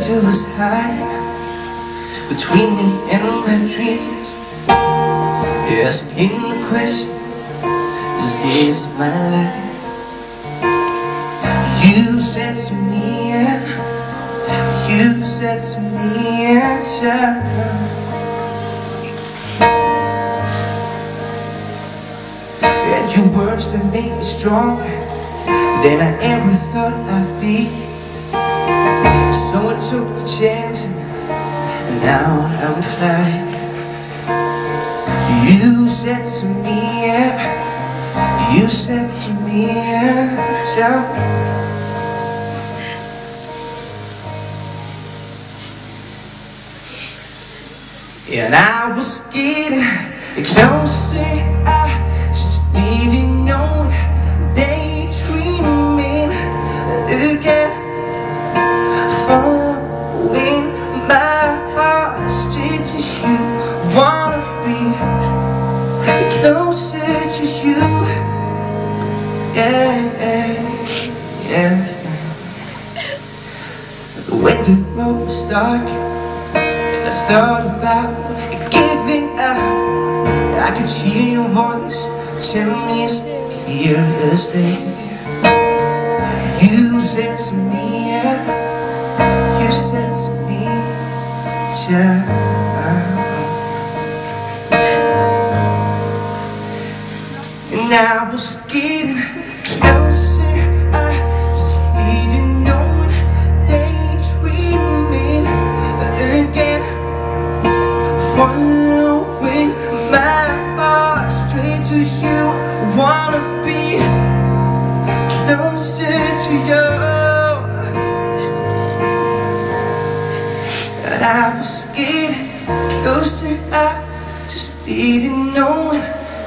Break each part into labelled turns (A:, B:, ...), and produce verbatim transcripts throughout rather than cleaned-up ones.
A: angel was high between me and my dreams, asking the question, is this my life? You said to me, yeah, you said to me, yeah, child, and your words that make me stronger than I ever thought I'd be. So I took the chance, and now I'm flying. You said to me, yeah, you said to me, yeah, child, and I was getting closer. I just didn't know, daydreaming again, following my heart straight to you. Wanna be closer to you, yeah, yeah. When the road was dark and I thought about giving up, I could hear your voice tell me as clear as day. You said to me, yeah, you said to me, child, and I was getting closer. I just didn't know, daydreaming again, following my heart straight to you. Wanna be closer to you. And I was getting closer. I just didn't know it.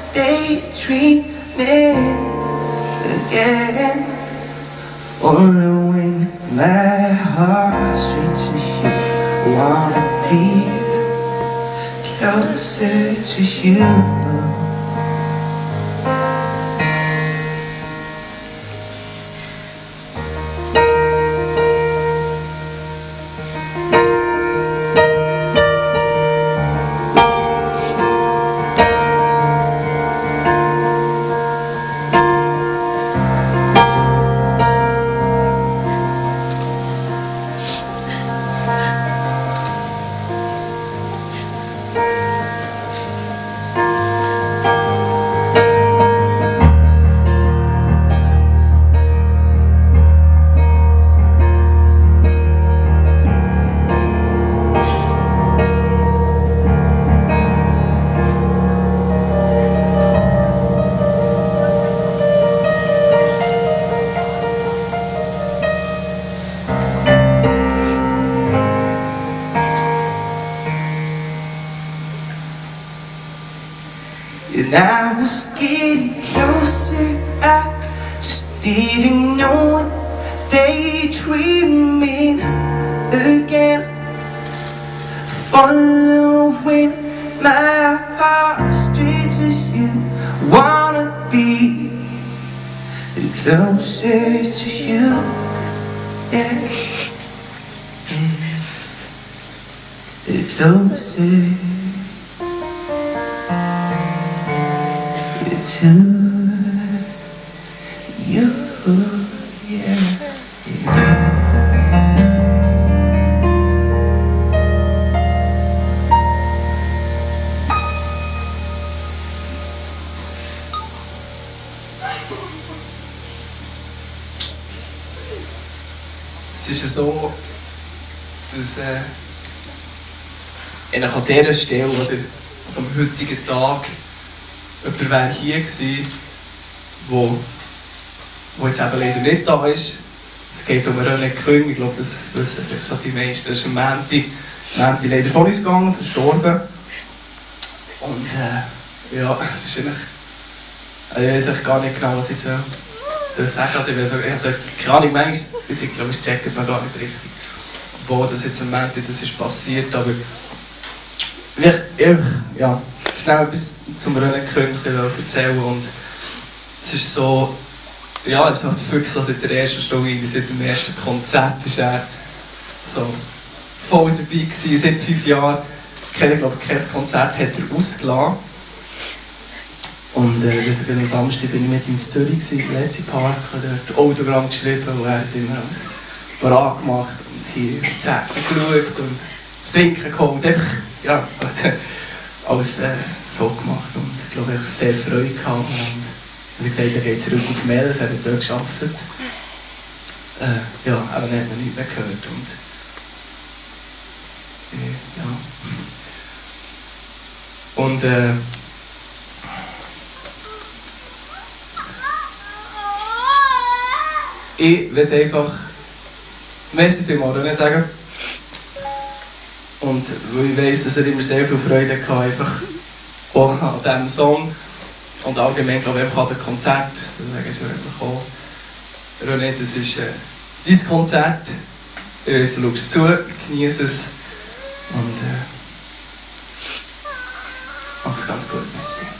A: Daydreaming again, following my heart straight to you. Wanna be closer to you. And I was getting closer. I just didn't know it. Daydreaming again, following my heart straight to you. Wanna be closer to you, yeah, yeah. Closer to you, yeah, yeah.
B: Es ist so, dass äh, an dieser Stelle, oder also am heutigen Tag, jemand wäre hier gewesen, wo, wo jetzt eben leider nicht da ist. Es geht um René Küng, ich glaube, das wissen vielleicht schon die meisten. Er ist am Montag, Montag leider von uns gegangen, verstorben. Und äh, ja, es ist eigentlich, also ich weiß gar nicht genau, was ich so, so sagen soll. Also ich weiß also, keine Ahnung, manchmal, ich glaube, ich checke es noch gar nicht richtig, wo das jetzt am Montag das ist passiert, aber vielleicht, ja, schnell etwas zum René Küng erzählen. Und es ist so, ja, es ist halt wirklich so seit der ersten Stunde, seit dem ersten Konzert ist er so voll dabei gewesen. Seit fünf Jahren, ich kenne, glaube ich, kein Konzert hat er ausgelassen. Und äh, ich bin am Samstag bin ich mit ihm in Zürich, im Lezi Park, dort Autogramm geschrieben und er hat immer alles parat gemacht und hier Zähne geschaut und das Trinken geholt. Einfach, ja, alles äh, so gemacht und ich glaube, ich habe sehr Freude gehabt. Und wie gesagt, er geht zurück auf Meles, er hat dort gearbeitet. Äh, ja, aber dann hat man nichts mehr gehört. Und, äh, ja. Und äh, ich will einfach merci vielmals nicht sagen. Und weil ich weiss, dass er immer sehr viel Freude hatte, einfach auch an diesem Song. Und allgemein, glaube ich, einfach an dem Konzert. Deswegen ist er einfach gekommen. René, das ist äh, dein Konzert. Ich weiss, du schaust zu, genieße es. Und äh, mach es ganz gut, merci.